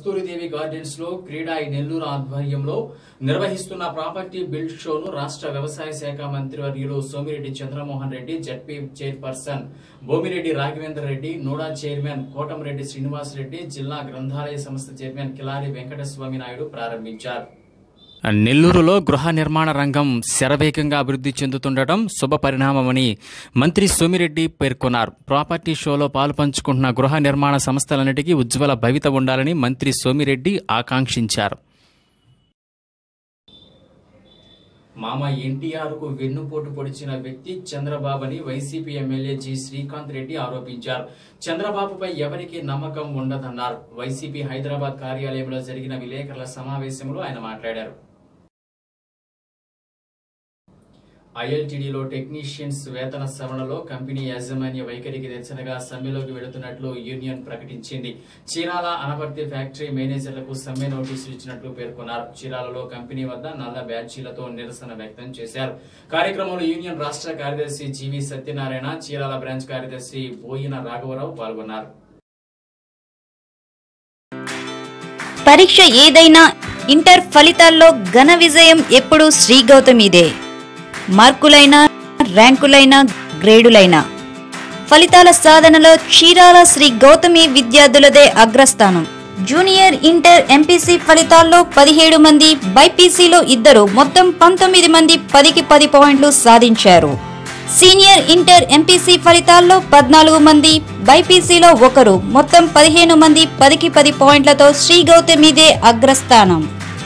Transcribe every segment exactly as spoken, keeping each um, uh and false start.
Kasturi Devi gardens లో క్రీడా నెల్లూరు ఆధ్వర్యంలో నిర్వహిస్తున్న ప్రాపర్టీ బిల్డ్ షోను రాష్ట్ర వ్యవసాయ శాఖ మంత్రి వర్యులు Somireddy Chandramohan Reddy, ZP chairperson Bhumireddy Raghavendra Reddy, NUDA chairman Kotamreddy Srinivas Reddy, జిల్లా గ్రంథాలయ సంస్థ చైర్మన్ కిలారి వెంకటస్వామి నాయుడు ప్రారంభించారు. నెల్లూరులో గృహ నిర్మాణ రంగం శరవేగంగా అభివృద్ధి చెందుతుండటం శుభ పరిణామమని మంత్రి సోమిరెడ్డి పేర్కొన్నారు. ప్రాపర్టీ షోలో పాలుపంచుకుంటున్న గృహ నిర్మాణ సంస్థలన్నిటికీ ఉజ్వల భవిత ఉండాలని మంత్రి సోమిరెడ్డి ఆకాంక్షించారు. మామ ఎన్టీఆర్ కు వెన్నుపోటు పొడిచిన వ్యక్తి చంద్రబాబుని YCP MLA G Srikanth Reddy ఆరోపించారు. చంద్రబాబుపై ఎవరికీ నమ్మకం ఉండదన్నారు. వైసీపీ హైదరాబాద్ కార్యాలయంలో జరిగిన విలేకరుల సమావేశంలో ఆయన మాట్లాడారు. ఐఎల్టీడీలో టెక్నీషియన్స్ వేతన సవరణలో కంపెనీ యాజమాన్య వైఖరికి నిరసనగా సమ్మెలోకి వెళుతున్నట్లు యూనియన్ ప్రకటించింది. చీరాల అనపర్తి ఫ్యాక్టరీ మేనేజర్లకు సమ్మె నోటీసులు ఇచ్చినట్లు పేర్కొన్నారు. చీరాలలో కంపెనీ వద్ద నల్ల బ్యాడ్జీలతో నిరసన వ్యక్తం చేశారు. కార్యక్రమంలో యూనియన్ రాష్ట్ర కార్యదర్శి జీవి సత్యనారాయణ, చీరాల బ్రాంచ్ కార్యదర్శి బోయిన రాఘవరావు పాల్గొన్నారు. పరీక్ష ఏదైనా ఇంటర్ ఫలితాల్లో ఘన విజయం ఎప్పుడూ శ్రీ గౌతమిదే. మార్కులైనా, ర్యాంకులైనా, గ్రేడులైనా ఫలితాల సాధనలో చీరాల శ్రీ గౌతమి విద్యార్థులదే అగ్రస్థానం. జూనియర్ ఇంటర్ ఎంపీసీ ఫలితాల్లో పదిహేడు మంది, బైపీసీలో ఇద్దరు, మొత్తం పంతొమ్మిది మంది పదికి పది పాయింట్లు సాధించారు. సీనియర్ ఇంటర్ ఎంపీసీ ఫలితాల్లో పద్నాలుగు మంది, బైపీసీలో ఒకరు, మొత్తం పదిహేను మంది పదికి పది పాయింట్లతో శ్రీ గౌతమిదే అగ్రస్థానం.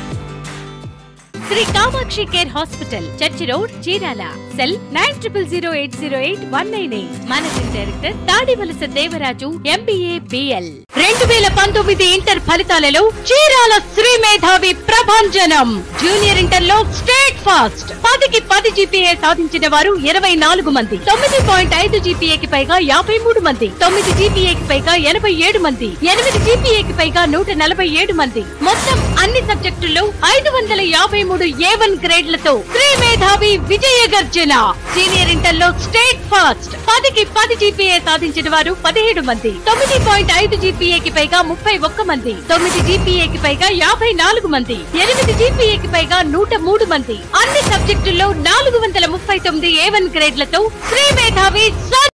Sri Kamakshi care hospital, church road, Chirala. Cell nine triple zero eight zero eight one nine eight. Managing director Tadivalasa Devaraju, MBA, BL. రెండు వేల పంతొమ్మిది ఇంటర్ ఫలితాలలో చీరాల శ్రీ మేధావి ప్రభంజనం. జూనియర్ ఇంటర్ లో స్టేట్ ఫాస్ట్ పదికి పది జీపీఏ సాధించిన వారు ఇరవై నాలుగు మంది, తొమ్మిది పాయింట్ ఐదు జీపీఏకి పైగా యాభై మూడు మంది, తొమ్మిది జీపీఏకి పైగా ఎనభై ఏడు మంది, ఎనిమిది జీపీఏకి పైగా నూట నలభై ఏడు మంది, మొత్తం అన్ని సబ్జెక్టుల్లో ఐదు వందల యాభై మూడు ఏ వన్ గ్రేడ్లతో శ్రీ మేధావి విజయ గర్జన. సీనియర్ ఇంటర్ లో స్టేట్ ఫాస్ట్ పదికి పది జీపీఏ సాధించిన వారు పదిహేడు మంది, తొమ్మిది పాయింట్ ఐదు జీపీఏకి పైగా ముప్పై ఒక్క మంది, తొమ్మిది జీపీఏకి పైగా యాభై నాలుగు మంది, ఎనిమిది జీపీఏకి పైగా నూట మూడు మంది, అన్ని సబ్జెక్టుల్లో నాలుగు వందల ముప్పై తొమ్మిది ఏ వన్ గ్రేడ్లతో శ్రీ మేధావి